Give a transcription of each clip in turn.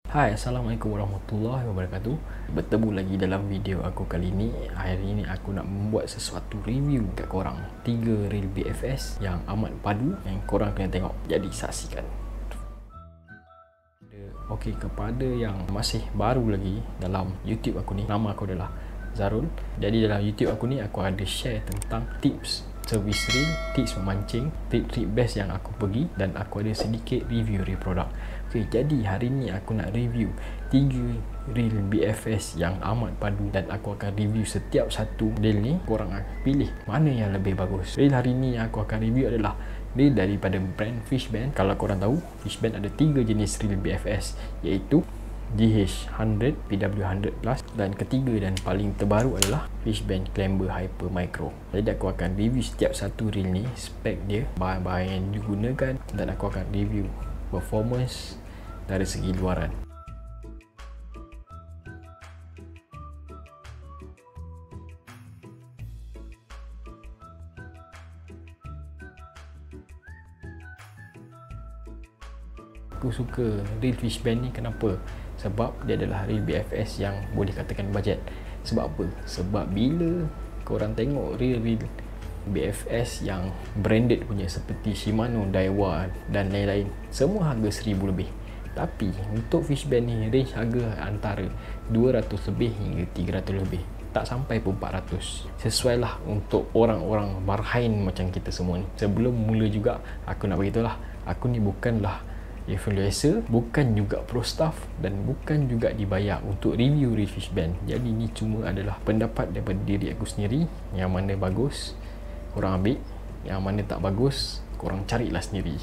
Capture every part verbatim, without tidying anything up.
Hai, Assalamualaikum warahmatullahi wabarakatuh. Bertemu lagi dalam video aku kali ini. Hari ini aku nak membuat sesuatu review kat korang tiga reel B F S yang amat padu yang korang kena tengok. Jadi saksikan. Okey, kepada yang masih baru lagi dalam YouTube aku ni, nama aku adalah Zarul. Jadi dalam YouTube aku ni aku ada share tentang tips servis reel, tips memancing, tip-tip best yang aku pergi, dan aku ada sedikit review reel produk. Okey, jadi hari ni aku nak review tiga reel B F S yang amat padu, dan aku akan review setiap satu reel ni. Korang akan pilih mana yang lebih bagus. Reel hari ni yang aku akan review adalah reel daripada brand Fishband. Kalau korang tahu, Fishband ada tiga jenis reel B F S, iaitu G H seratus, P W seratus Plus, dan ketiga dan paling terbaru adalah Fishband Clamber Hyper Micro. Jadi aku akan review setiap satu reel ni, spek dia, bahan-bahan yang digunakan, dan aku akan review performance dari segi luaran. Aku suka reel Fishband ni kenapa? Sebab dia adalah reel B F S yang boleh katakan budget. Sebab apa? Sebab bila korang tengok reel-reel B F S yang branded punya seperti Shimano, Daiwa dan lain-lain, semua harga seribu lebih. Tapi untuk Fishband ni range harga antara dua ratus lebih hingga tiga ratus lebih, tak sampai pun empat ratus. Sesuai lah untuk orang-orang marhain macam kita semua ni. Sebelum mula juga aku nak beritahu lah, aku ni bukanlah influencer, bukan juga pro staff, dan bukan juga dibayar untuk review reel Fishband. Jadi ni cuma adalah pendapat daripada diri aku sendiri. Yang mana bagus korang ambil, yang mana tak bagus korang carilah sendiri.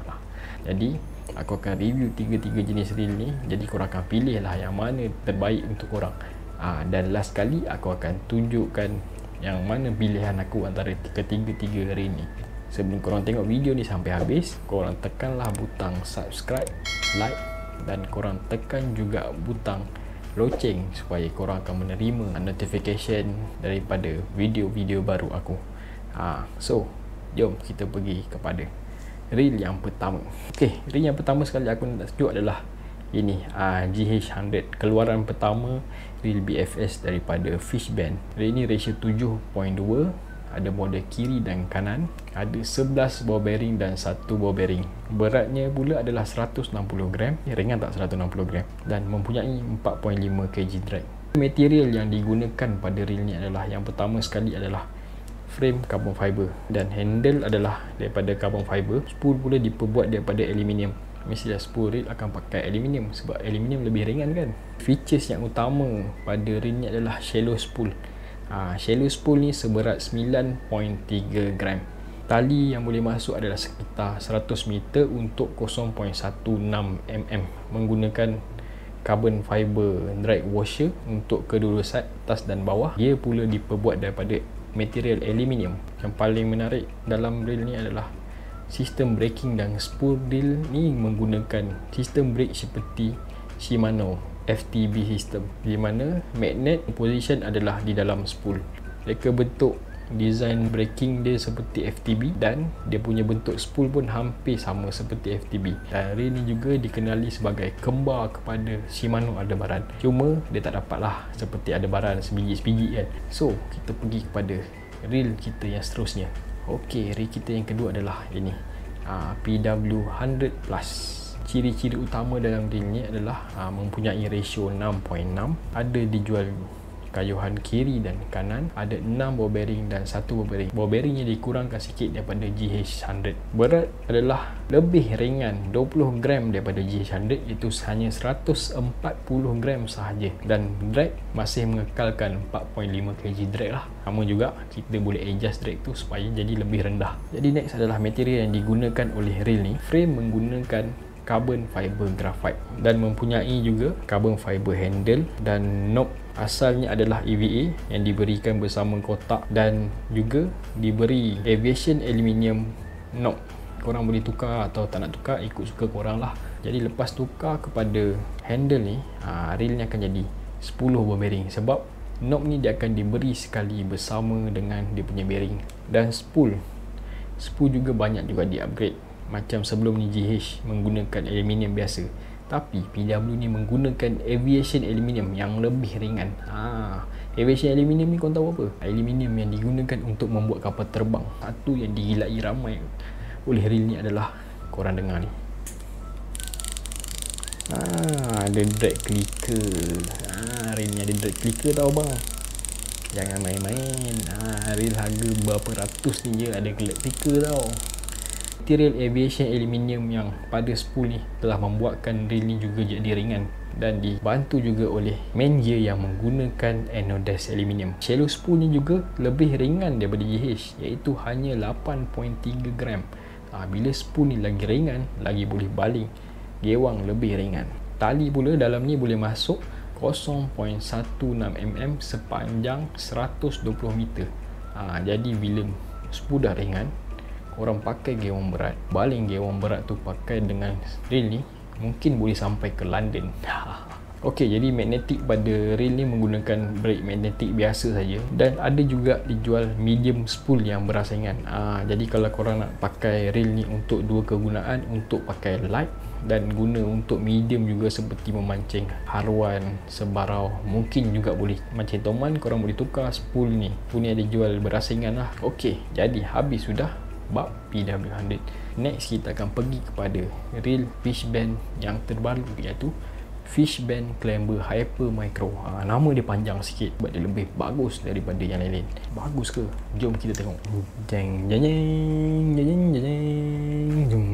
Jadi aku akan review tiga-tiga jenis reel ni. Jadi korang akan pilih lah yang mana terbaik untuk korang. ha, Dan last kali aku akan tunjukkan yang mana pilihan aku antara ketiga-tiga reel ni. Sebelum korang tengok video ni sampai habis, korang tekanlah butang subscribe, like, dan korang tekan juga butang loceng supaya korang akan menerima notification daripada video-video baru aku. ha, So, jom kita pergi kepada reel yang pertama. Ok, reel yang pertama sekali aku nak tunjuk adalah ini, uh, G H seratus, keluaran pertama reel B F S daripada Fishband. Reel ni ratio tujuh perpuluhan dua, ada model kiri dan kanan, ada sebelas ball bearing dan satu ball bearing. Beratnya pula adalah seratus enam puluh gram, ya, ringan tak seratus enam puluh gram, dan mempunyai empat perpuluhan lima kilogram drag. Material yang digunakan pada reel ni adalah, yang pertama sekali adalah frame carbon fiber, dan handle adalah daripada carbon fiber. Spool pula diperbuat daripada aluminium. Mestilah spool reel akan pakai aluminium sebab aluminium lebih ringan kan. Features yang utama pada reel ni adalah shallow spool. Ha, shallow spool ni seberat sembilan perpuluhan tiga gram. Tali yang boleh masuk adalah sekitar seratus meter untuk kosong perpuluhan satu enam milimeter, menggunakan carbon fiber drag washer untuk kedua side, atas dan bawah. Dia pula diperbuat daripada material aluminium. Yang paling menarik dalam reel ni adalah sistem braking, dan spool reel ni menggunakan sistem brake seperti Shimano F T B system, di mana magnet position adalah di dalam spool. Mereka bentuk design braking dia seperti F T B, dan dia punya bentuk spool pun hampir sama seperti F T B. Dan reel ni juga dikenali sebagai kembar kepada Shimano Aldebaran. Cuma dia tak dapatlah seperti Aldebaran sebiji-sebiji kan. So kita pergi kepada reel kita yang seterusnya. Okey, reel kita yang kedua adalah ini, uh, P W seratus Plus. Ciri-ciri utama dalam reel ni adalah aa, mempunyai ratio enam perpuluhan enam, ada dijual kayuhan kiri dan kanan, ada enam ball bearing dan satu ball bearing. Ball bearingnya dikurangkan sikit daripada G H seratus. Berat adalah lebih ringan dua puluh gram daripada G H seratus, iaitu hanya seratus empat puluh gram sahaja, dan drag masih mengekalkan empat perpuluhan lima kilogram drag lah. Sama juga kita boleh adjust drag tu supaya jadi lebih rendah. Jadi next adalah material yang digunakan oleh reel ni. Frame menggunakan carbon fiber graphite, dan mempunyai juga carbon fiber handle, dan knob asalnya adalah E V A yang diberikan bersama kotak, dan juga diberi aviation aluminium knob. Korang boleh tukar atau tak nak tukar, ikut suka korang lah. Jadi lepas tukar kepada handle ni, ha, reel ni akan jadi sepuluh ball bearing, sebab knob ni dia akan diberi sekali bersama dengan dia punya bearing. Dan spool spool juga banyak juga di upgrade. Macam sebelum ni G H menggunakan aluminium biasa, Tapi P W ni menggunakan aviation aluminium yang lebih ringan. ha, Aviation aluminium ni korang tahu apa? Aluminium yang digunakan untuk membuat kapal terbang. Satu yang digilai ramai oleh reel ni adalah, korang dengar ni, Ah, ada drag clicker. Ah, reel ni ada drag clicker tau bang. Jangan main-main. Ah, reel harga berapa ratus ni je ada drag clicker tau. Material aviation aluminium yang pada spool ni telah membuatkan reel ni juga jadi ringan dan dibantu juga oleh main gear yang menggunakan anodized aluminium. Shallow spool ni juga lebih ringan daripada G H, iaitu hanya lapan perpuluhan tiga gram. Ha, bila spool ni lagi ringan, lagi boleh baling, gewang lebih ringan. Tali pula dalam ni boleh masuk kosong perpuluhan satu enam milimeter sepanjang seratus dua puluh meter. Ha, jadi bila spool dah ringan, orang pakai gewang berat, baling gewang berat tu pakai dengan reel ni, mungkin boleh sampai ke London. Okey, jadi magnetik pada reel ni menggunakan brake magnetik biasa saja, dan ada juga dijual medium spool yang berasingan. Ah, jadi kalau korang nak pakai reel ni untuk dua kegunaan, untuk pakai light dan guna untuk medium juga seperti memancing haruan, sebarau, mungkin juga boleh mancing toman, korang boleh tukar spool ni. Spool ni ada jual berasingan lah. Okey, jadi habis sudah bab P W seratus. Next kita akan pergi kepada reel Fishbend yang terbaru, iaitu Fishbend Climber Hyper Micro. ha, Nama dia panjang sikit sebab dia lebih bagus daripada yang lain-lain. Bagus ke? Jom kita tengok. Jeng jeng jeng jeng jeng jeng.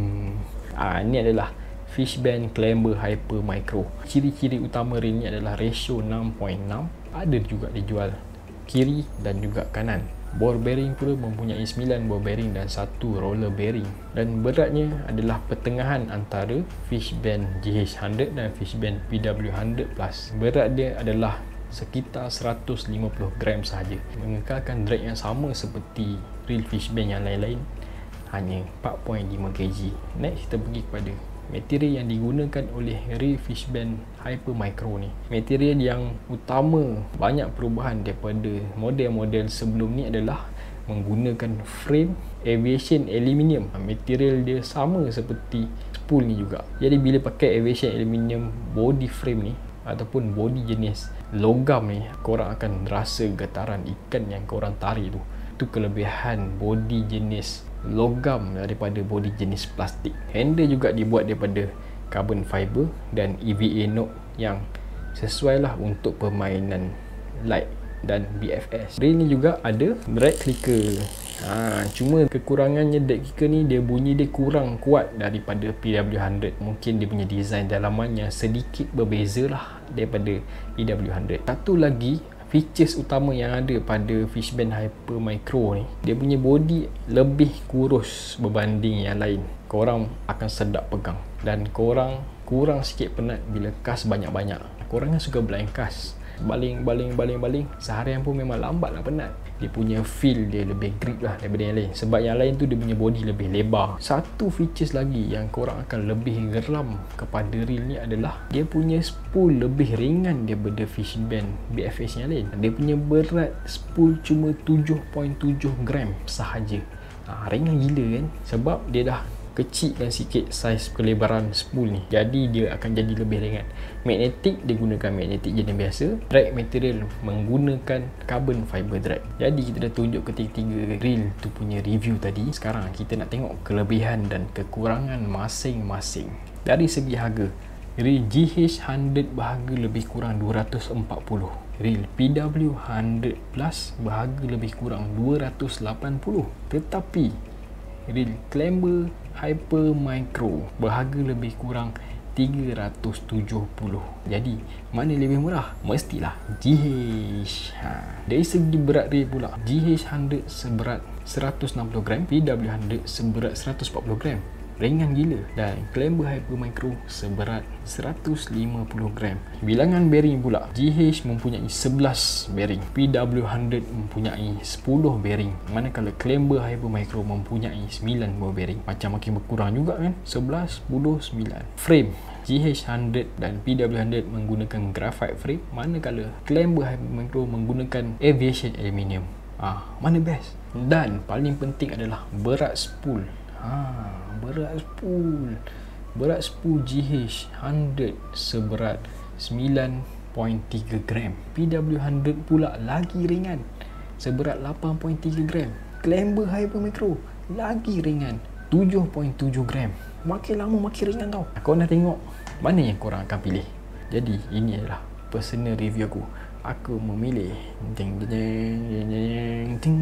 Ah, ini adalah Fishbend Climber Hyper Micro. Ciri-ciri utama reel ni adalah ratio enam perpuluhan enam. Ada juga dijual kiri dan juga kanan. Bore bearing pula mempunyai sembilan bore bearing dan satu roller bearing, dan beratnya adalah pertengahan antara Fishbend G H seratus dan Fishbend P W seratus Plus. Berat dia adalah sekitar seratus lima puluh gram sahaja, mengekalkan drag yang sama seperti reel Fishbend yang lain-lain, hanya empat perpuluhan lima kilogram. Next kita pergi kepada material yang digunakan oleh reel Fishbend Hyper Micro ni. Material yang utama banyak perubahan daripada model-model sebelum ni adalah menggunakan frame aviation aluminium. Material dia sama seperti spool ni juga. Jadi bila pakai aviation aluminium body frame ni ataupun body jenis logam ni, korang akan rasa getaran ikan yang korang tarik tu. Itu kelebihan body jenis logam daripada body jenis plastik. Handle juga dibuat daripada carbon fiber dan E V A Note yang sesuai lah untuk permainan light dan B F S. Reel ni juga ada drag clicker. Ha, cuma kekurangannya drag clicker ni, dia bunyi dia kurang kuat daripada P W seratus. Mungkin dia punya design dalaman yang sedikit berbeza lah daripada P W seratus. Satu lagi features utama yang ada pada Fishbend Hyper Micro ni, dia punya body lebih kurus berbanding yang lain. Korang akan sedap pegang dan korang kurang sikit penat bila kas banyak-banyak. Korang kan suka blind kas, baling baling baling baling seharian pun memang lambat lah penat. Dia punya feel dia lebih grip lah daripada yang lain, sebab yang lain tu dia punya body lebih lebar. Satu features lagi yang korang akan lebih geram kepada reel ni adalah dia punya spool lebih ringan daripada Fishbend B F S yang lain. Dia punya berat spool cuma tujuh perpuluhan tujuh gram sahaja. Ha, ringan gila kan, sebab dia dah kecilkan sikit saiz kelebaran spool ni, jadi dia akan jadi lebih ringan. Magnetik dia gunakan magnetik jenis biasa. Drag material menggunakan carbon fiber drag. Jadi kita dah tunjuk ketiga-tiga reel tu punya review tadi. Sekarang kita nak tengok kelebihan dan kekurangan masing-masing. Dari segi harga, reel G H seratus berharga lebih kurang dua ratus empat puluh. Reel P W seratus Plus berharga lebih kurang dua ratus lapan puluh. Tetapi reel Climber Hyper Micro berharga lebih kurang tiga ratus tujuh puluh. Jadi mana lebih murah? Mestilah G H. Ha. Dari segi berat reel pula, G H seratus seberat seratus enam puluh gram, P W seratus seberat seratus empat puluh gram. Ringan gila. Dan Climber Hyper Micro seberat seratus lima puluh gram. Bilangan bearing pula, G H mempunyai sebelas bearing, P W seratus mempunyai sepuluh bearing, manakala Climber Hyper Micro mempunyai sembilan buah bearing. Macam makin berkurang juga kan, sebelas, sepuluh, sembilan. Frame G H seratus dan P W seratus menggunakan graphite frame, manakala Climber Hyper Micro menggunakan aviation aluminium. Ah, mana best? Dan paling penting adalah berat spool. Ha, berat spool. berat sepuluh G H seratus seberat sembilan perpuluhan tiga gram. P W seratus pula lagi ringan, seberat lapan perpuluhan tiga gram. Climber Hypermicro lagi ringan, tujuh perpuluhan tujuh gram. Makin lama makin ringan tau. Korang dah tengok, mana yang korang akan pilih? Jadi ini adalah personal review aku. Aku memilih ding ding ding ding ding.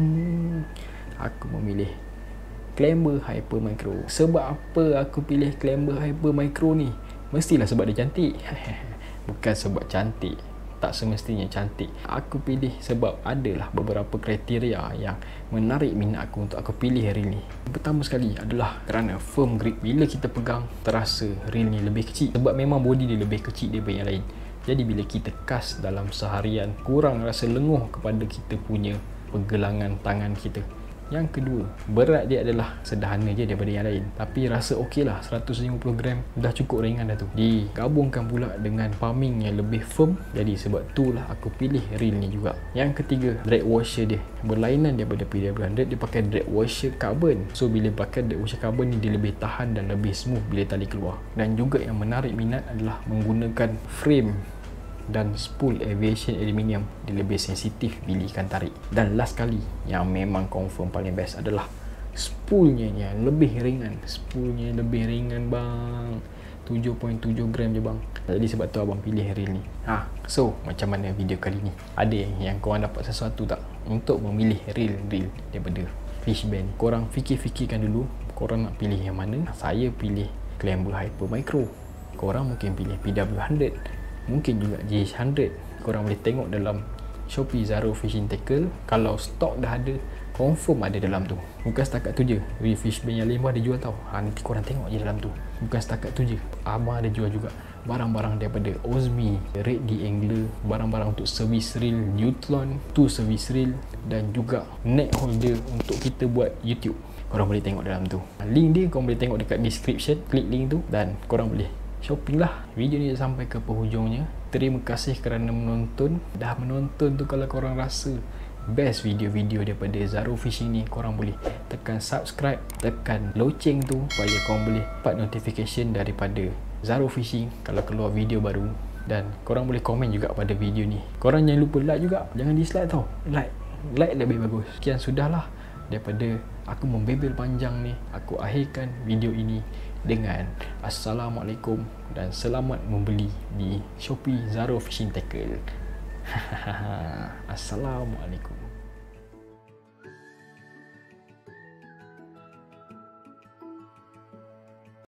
Aku memilih Climber Hypermicro. Sebab apa aku pilih Climber Hypermicro ni? Mestilah sebab dia cantik. Bukan sebab cantik, tak semestinya cantik. Aku pilih sebab adalah beberapa kriteria yang menarik minat aku untuk aku pilih reel ni. Pertama sekali adalah kerana firm grip. Bila kita pegang, terasa reel ni lebih kecil. Sebab memang body dia lebih kecil daripada yang lain. Jadi bila kita kas dalam seharian, kurang rasa lenguh kepada kita punya pergelangan tangan kita. Yang kedua, berat dia adalah sederhana je daripada yang lain, tapi rasa okey lah, seratus lima puluh gram dah cukup ringan dah tu. Digabungkan pula dengan pumping yang lebih firm, jadi sebab tu lah aku pilih reel ni juga. Yang ketiga, drag washer dia berlainan daripada P W seratus. Dia pakai drag washer carbon, so bila pakai drag washer carbon ni dia lebih tahan dan lebih smooth bila tali keluar. Dan juga yang menarik minat adalah menggunakan frame dan spool aviation aluminium. Dia lebih sensitif bila ikan tarik. Dan last kali, yang memang confirm paling best adalah spoolnya yang lebih ringan. Spoolnya lebih ringan bang, tujuh perpuluhan tujuh gram je bang. Jadi sebab tu abang pilih reel ni. Ha, so macam mana video kali ni? Ada yang korang dapat sesuatu tak untuk memilih reel-reel daripada Fishbane? Korang fikir-fikirkan dulu, korang nak pilih yang mana. Saya pilih Climber Hypermicro. Korang mungkin pilih P W seratus, mungkin juga G H seratus. Korang boleh tengok dalam Shopee Zaro Fishing Tackle. Kalau stok dah ada, confirm ada dalam tu. Bukan setakat tu je, reel Fishbane yang lain pun ada jual tau. Ha, nanti korang tengok je dalam tu. Bukan setakat tu je, abang ada jual juga barang-barang daripada Ozmi, Red D Angler, barang-barang untuk service reel Youtlon, tu service reel, dan juga neck holder untuk kita buat YouTube. Korang boleh tengok dalam tu. Link dia korang boleh tengok dekat description. Klik link tu dan korang boleh shopping lah. Video ni dah sampai ke penghujungnya. Terima kasih kerana menonton. Dah menonton tu, kalau korang rasa best video-video daripada Zaro Fishing ni, korang boleh tekan subscribe, tekan loceng tu supaya korang boleh dapat notification daripada Zaro Fishing kalau keluar video baru. Dan korang boleh komen juga pada video ni. Korang jangan lupa like juga, jangan dislike tau. Like, like lebih bagus. Sekian sudahlah daripada aku membebel panjang ni. Aku akhirkan video ini dengan Assalamualaikum dan selamat membeli di Shopee Zaro Fishing Tackle. Assalamualaikum.